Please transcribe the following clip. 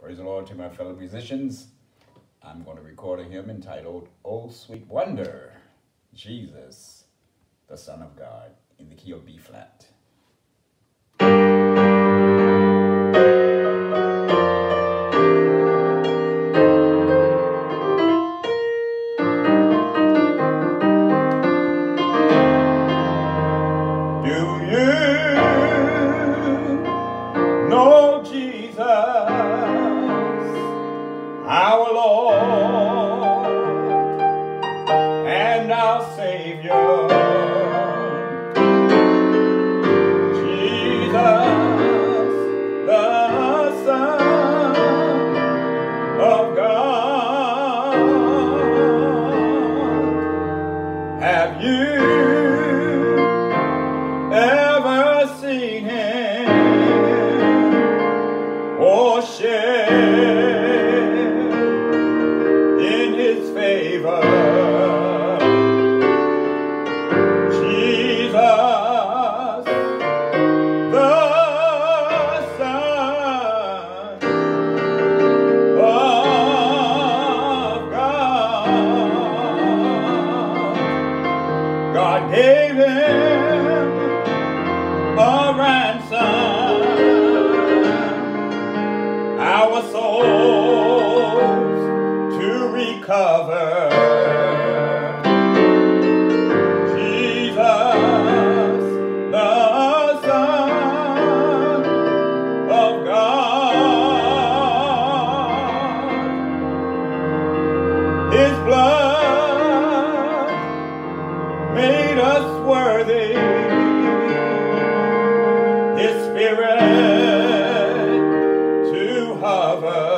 Praise the Lord to my fellow musicians. I'm going to record a hymn entitled, "Oh Sweet Wonder, Jesus, the Son of God," in the key of B flat. Do you know Jesus, our Lord and our Savior? Jesus, the Son of God. Have you ever seen him or shared in his favor? Jesus, the Son of God. God gave him a ransom, our souls to recover. Jesus, the Son of God. His blood made us worthy. His Spirit to hover.